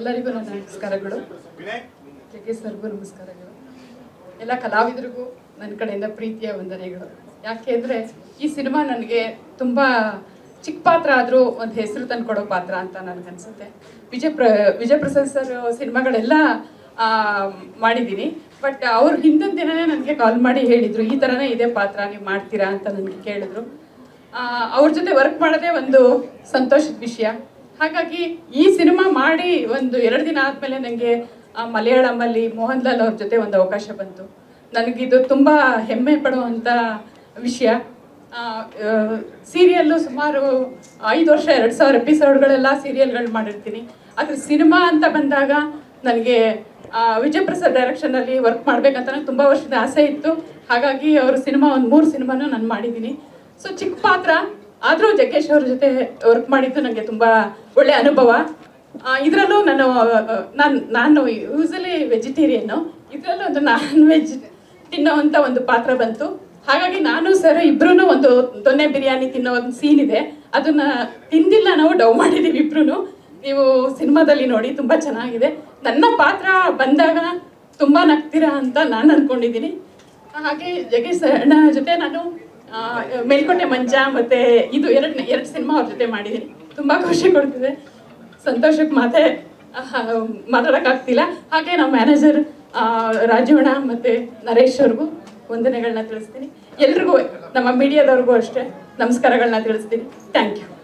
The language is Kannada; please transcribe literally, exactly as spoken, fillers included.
ಎಲ್ಲರಿಗೂ ನನ್ನ ನಮಸ್ಕಾರಗಳು. ಜಗ್ಗೇಶ್ ಸರ್ಗೂ ನಮಸ್ಕಾರಗಳು. ಎಲ್ಲ ಕಲಾವಿದರಿಗೂ ನನ್ನ ಕಡೆಯಿಂದ ಪ್ರೀತಿಯ ವಂದನೆಗಳು. ಯಾಕೆ ಅಂದರೆ ಈ ಸಿನಿಮಾ ನನಗೆ ತುಂಬ ಚಿಕ್ಕ ಪಾತ್ರ ಆದರೂ ಒಂದು ಹೆಸರು ತಂದುಕೊಡೋ ಪಾತ್ರ ಅಂತ ನನಗನ್ಸುತ್ತೆ. ವಿಜಯ್ ಪ್ರ ವಿಜಯ್ ಪ್ರಸಾದ್ ಸರ್ ಸಿನಿಮಾಗಳೆಲ್ಲ ಮಾಡಿದ್ದೀನಿ. ಬಟ್ ಅವ್ರು ಹಿಂದಿನ ದಿನವೇ ನನಗೆ ಕಾಲ್ ಮಾಡಿ ಹೇಳಿದರು, ಈ ಥರನೇ ಇದೇ ಪಾತ್ರ ನೀವು ಮಾಡ್ತೀರಾ ಅಂತ ನನಗೆ ಕೇಳಿದ್ರು. ಅವ್ರ ಜೊತೆ ವರ್ಕ್ ಮಾಡೋದೇ ಒಂದು ಸಂತೋಷದ ವಿಷಯ. ಹಾಗಾಗಿ ಈ ಸಿನಿಮಾ ಮಾಡಿ ಒಂದು ಎರಡು ದಿನ ಆದಮೇಲೆ ನನಗೆ ಮಲಯಾಳಮಲ್ಲಿ ಮೋಹನ್ ಲಾಲ್ ಅವ್ರ ಜೊತೆ ಒಂದು ಅವಕಾಶ ಬಂತು. ನನಗಿದು ತುಂಬ ಹೆಮ್ಮೆ ಪಡುವಂಥ ವಿಷಯ. ಸೀರಿಯಲ್ಲು ಸುಮಾರು ಐದು ವರ್ಷ ಎರಡು ಸಾವಿರ ಎಪಿಸೋಡ್ಗಳೆಲ್ಲ ಸೀರಿಯಲ್ಗಳು ಮಾಡಿರ್ತೀನಿ. ಆದರೆ ಸಿನಿಮಾ ಅಂತ ಬಂದಾಗ ನನಗೆ ವಿಜಯ್ ಪ್ರಸಾದ್ ಡೈರೆಕ್ಷನಲ್ಲಿ ವರ್ಕ್ ಮಾಡಬೇಕಂತ ನನಗೆ ತುಂಬ ವರ್ಷದ ಆಸೆ ಇತ್ತು. ಹಾಗಾಗಿ ಅವ್ರ ಸಿನಿಮಾ ಒಂದು ಮೂರು ಸಿನಿಮಾನೂ ನಾನು ಮಾಡಿದ್ದೀನಿ. ಸೊ ಚಿಕ್ಕ ಪಾತ್ರ ಆದರೂ ಜಗ್ಗೇಶ್ ಅವ್ರ ಜೊತೆ ವರ್ಕ್ ಮಾಡಿದ್ದು ನನಗೆ ತುಂಬ ಒಳ್ಳೆಯ ಅನುಭವ. ಇದರಲ್ಲೂ ನಾನು ನಾನು ನಾನು ಯೂಸಲಿ ವೆಜಿಟೇರಿಯನ್ನು, ಇದರಲ್ಲೂ ಒಂದು ನಾನ್ ವೆಜ್ ತಿನ್ನೋವಂಥ ಒಂದು ಪಾತ್ರ ಬಂತು. ಹಾಗಾಗಿ ನಾನು ಸರ್ ಇಬ್ಬರೂ ಒಂದು ದೊನ್ನೆ ಬಿರಿಯಾನಿ ತಿನ್ನೋ ಒಂದು ಸೀನ್ ಇದೆ, ಅದನ್ನು ತಿಂದಿಲ್ಲ, ನಾವು ಡವ್ ಮಾಡಿದ್ದೀವಿ ಇಬ್ಬರೂ. ನೀವು ಸಿನಿಮಾದಲ್ಲಿ ನೋಡಿ, ತುಂಬ ಚೆನ್ನಾಗಿದೆ. ನನ್ನ ಪಾತ್ರ ಬಂದಾಗ ತುಂಬ ನಗ್ತೀರಾ ಅಂತ ನಾನು ಅಂದ್ಕೊಂಡಿದ್ದೀನಿ. ಹಾಗೆ ಜಗ್ಗೇಶ್ ಅಣ್ಣ ಜೊತೆ ನಾನು ಮೇಲ್ಕೋಟೆ ಮಂಜ ಮತ್ತು ಇದು ಎರಡು ಎರಡು ಸಿನಿಮಾ ಅವ್ರ ಜೊತೆ ಮಾಡಿದ್ದೀನಿ. ತುಂಬ ಖುಷಿ ಕೊಡ್ತಿದೆ, ಸಂತೋಷಕ್ಕೆ ಮಾತೆ ಮಾತಾಡೋಕ್ಕಾಗ್ತಿಲ್ಲ. ಹಾಗೆ ನಮ್ಮ ಮ್ಯಾನೇಜರ್ ರಾಜವಣ್ಣ ಮತ್ತು ನರೇಶ್ ಅವ್ರಿಗೂ ವಂದನೆಗಳನ್ನ ತಿಳಿಸ್ತೀನಿ. ಎಲ್ರಿಗೂ, ನಮ್ಮ ಮೀಡಿಯಾದವ್ರಿಗೂ ಅಷ್ಟೇ ನಮಸ್ಕಾರಗಳನ್ನ ತಿಳಿಸ್ತೀನಿ. Thank you.